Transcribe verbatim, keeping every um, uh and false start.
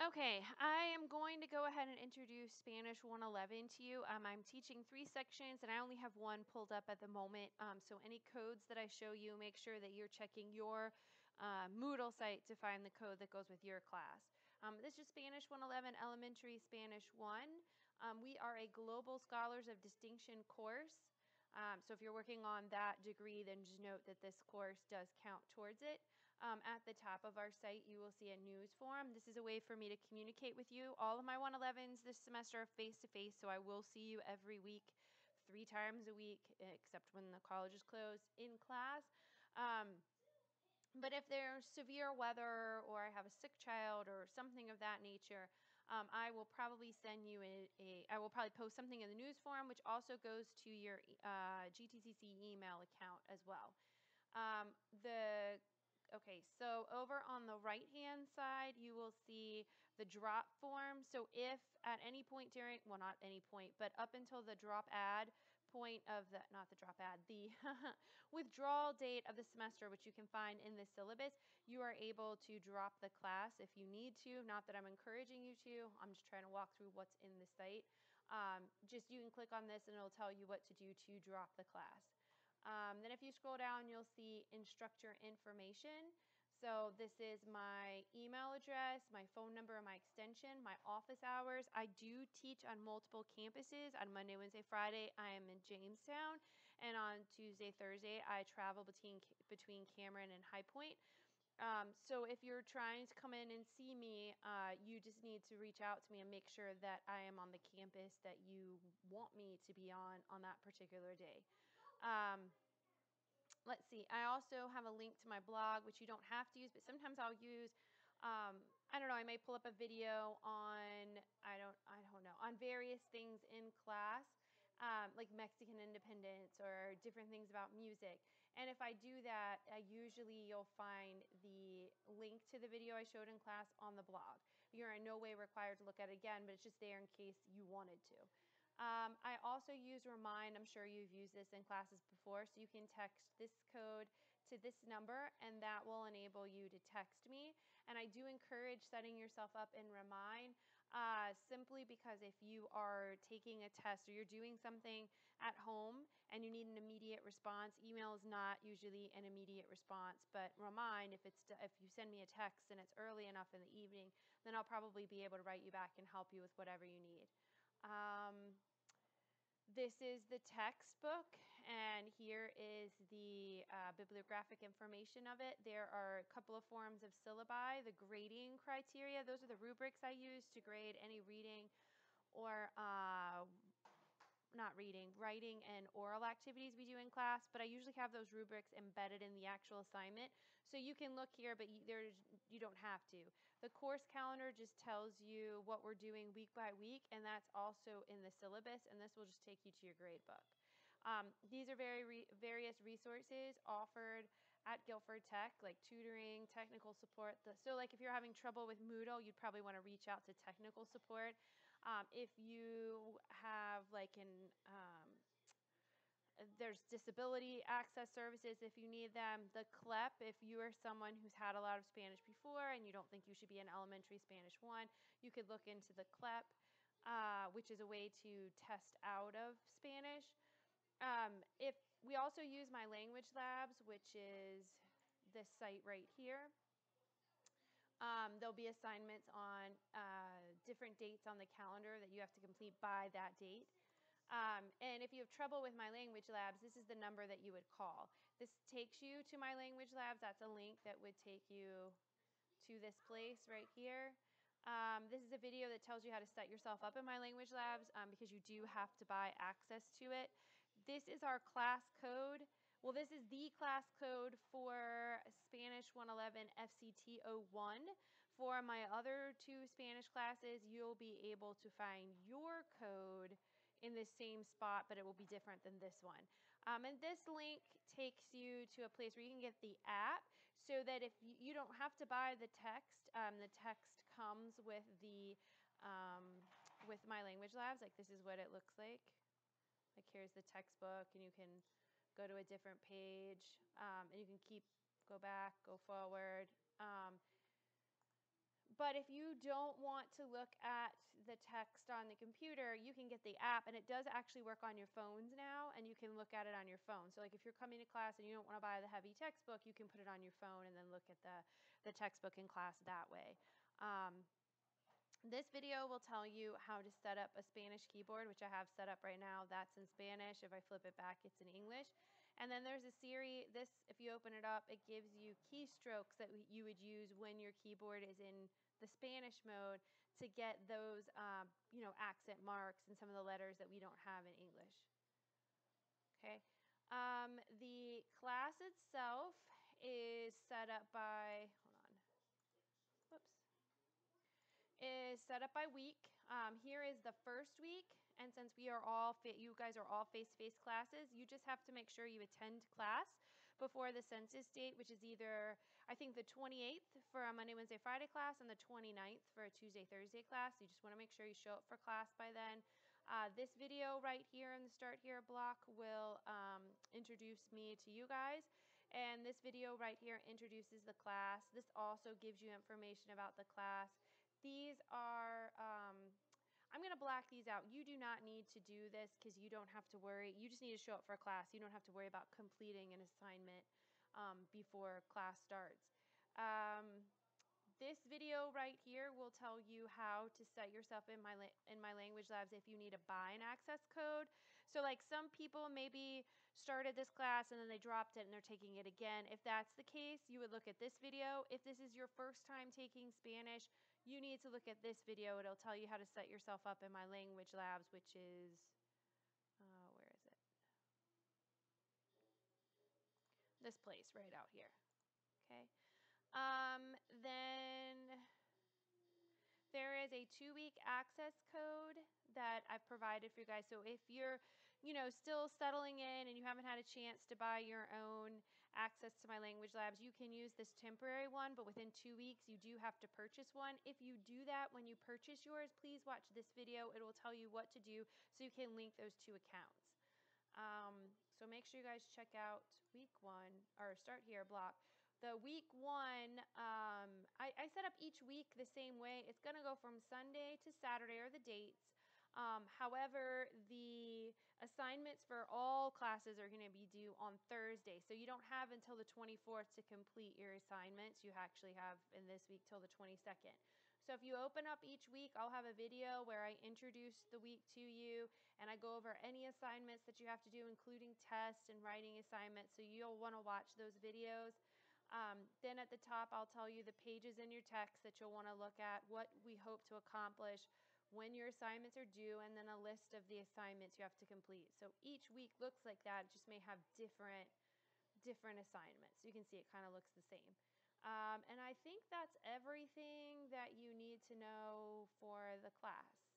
Okay, I am going to go ahead and introduce Spanish one eleven to you. Um, I'm teaching three sections and I only have one pulled up at the moment. Um, so any codes that I show you, make sure that you're checking your uh, Moodle site to find the code that goes with your class. Um, this is Spanish one eleven Elementary Spanish one. Um, we are a Global Scholars of Distinction course. Um, so if you're working on that degree, then just note that this course does count towards it. Um, at the top of our site, you will see a news forum. This is a way for me to communicate with you. All of my one elevens this semester are face-to-face, so I will see you every week, three times a week, except when the college is closed, in class. Um, but if there's severe weather or I have a sick child or something of that nature, um, I will probably send you a, a, I will probably post something in the news forum, which also goes to your uh, G T C C email account as well. Um, the Okay, so over on the right-hand side, you will see the drop form. So if at any point during, well, not any point, but up until the drop add point of the, not the drop add, the withdrawal date of the semester, which you can find in the syllabus, you are able to drop the class if you need to. Not that I'm encouraging you to. I'm just trying to walk through what's in the site. Um, just you can click on this and it'll tell you what to do to drop the class. Um, then if you scroll down, you'll see instructor information. So this is my email address, my phone number, and my extension, my office hours. I do teach on multiple campuses. On Monday, Wednesday, Friday, I am in Jamestown. And on Tuesday, Thursday, I travel between, between Cameron and High Point. Um, so if you're trying to come in and see me, uh, you just need to reach out to me and make sure that I am on the campus that you want me to be on on that particular day. Um, let's see, I also have a link to my blog, which you don't have to use, but sometimes I'll use, um, I don't know, I may pull up a video on, I don't, I don't know, on various things in class, um, like Mexican independence or different things about music. And if I do that, I usually you'll find the link to the video I showed in class on the blog. You're in no way required to look at it again, but it's just there in case you wanted to. Um, I also use Remind. I'm sure you've used this in classes before, so you can text this code to this number and that will enable you to text me. And I do encourage setting yourself up in Remind uh, simply because if you are taking a test or you're doing something at home and you need an immediate response, email is not usually an immediate response, but Remind, if, it's, if you send me a text and it's early enough in the evening, then I'll probably be able to write you back and help you with whatever you need. Um, this is the textbook, and here is the uh, bibliographic information of it. There are a couple of forms of syllabi, the grading criteria. Those are the rubrics I use to grade any reading or uh, not reading, writing and oral activities we do in class, but I usually have those rubrics embedded in the actual assignment. So you can look here, but you, there's, you don't have to. The course calendar just tells you what we're doing week by week, and that's also in the syllabus, and this will just take you to your grade book. Um, these are very re various resources offered at Guilford Tech, like tutoring, technical support. The, so like if you're having trouble with Moodle, you'd probably want to reach out to technical support. Um, if you have like an, um, there's disability access services if you need them. The C L E P, if you are someone who's had a lot of Spanish before and you don't think you should be in elementary Spanish one, you could look into the C L E P, uh, which is a way to test out of Spanish. Um, if we also use My Language Labs, which is this site right here. Um, there'll be assignments on uh, different dates on the calendar that you have to complete by that date. Um, and if you have trouble with My Language Labs, this is the number that you would call. This takes you to My Language Labs. That's a link that would take you to this place right here. Um, this is a video that tells you how to set yourself up in My Language Labs um, because you do have to buy access to it. This is our class code. Well, this is the class code for Spanish one eleven F C T zero one. For my other two Spanish classes, you'll be able to find your code in the same spot, but it will be different than this one. Um, and this link takes you to a place where you can get the app so that if you, you don't have to buy the text, um, the text comes with the um, with My Language Labs. Like this is what it looks like. Like here's the textbook, and you can go to a different page, um, and you can keep, go back, go forward. Um, but if you don't want to look at the text on the computer, you can get the app, and it does actually work on your phones now, and you can look at it on your phone. So like if you're coming to class and you don't want to buy the heavy textbook, you can put it on your phone and then look at the, the textbook in class that way. Um, This video will tell you how to set up a Spanish keyboard, which I have set up right now. That's in Spanish. If I flip it back, it's in English. And then there's a Siri. This, if you open it up, it gives you keystrokes that you would use when your keyboard is in the Spanish mode to get those, um, you know, accent marks and some of the letters that we don't have in English. Okay. Um, the class itself is set up by, hold on, whoops. Is set up by week. Um, here is the first week, and since we are all, you guys are all face-to-face classes, you just have to make sure you attend class before the census date, which is either, I think, the twenty-eighth for a Monday, Wednesday, Friday class, and the twenty-ninth for a Tuesday, Thursday class. You just want to make sure you show up for class by then. Uh, this video right here in the Start Here block will um, introduce me to you guys. And this video right here introduces the class. This also gives you information about the class. These are, um, I'm going to black these out. You do not need to do this because you don't have to worry. You just need to show up for class. You don't have to worry about completing an assignment um, before class starts. Um, This video right here will tell you how to set yourself in my in my language labs if you need to buy an access code. So like some people maybe started this class and then they dropped it and they're taking it again. If that's the case, you would look at this video. If this is your first time taking Spanish, you need to look at this video. It'll tell you how to set yourself up in my language labs, which is, uh, where is it? This place right out here. Okay. Um, then there is a two-week access code that I've provided for you guys. So if you're, you know, still settling in and you haven't had a chance to buy your own access to my language labs, you can use this temporary one, but within two weeks you do have to purchase one. If you do that when you purchase yours, please watch this video. It will tell you what to do so you can link those two accounts. Um, so make sure you guys check out week one, or Start Here block. The week one, um, I, I set up each week the same way. It's going to go from Sunday to Saturday are the dates. Um, however, the assignments for all classes are going to be due on Thursday. So you don't have until the twenty-fourth to complete your assignments. You actually have in this week till the twenty-second. So if you open up each week, I'll have a video where I introduce the week to you and I go over any assignments that you have to do, including tests and writing assignments. So you'll want to watch those videos. Um, then at the top, I'll tell you the pages in your text that you'll want to look at, what we hope to accomplish, when your assignments are due, and then a list of the assignments you have to complete. So each week looks like that. It just may have different, different assignments. You can see it kind of looks the same. Um, and I think that's everything that you need to know for the class.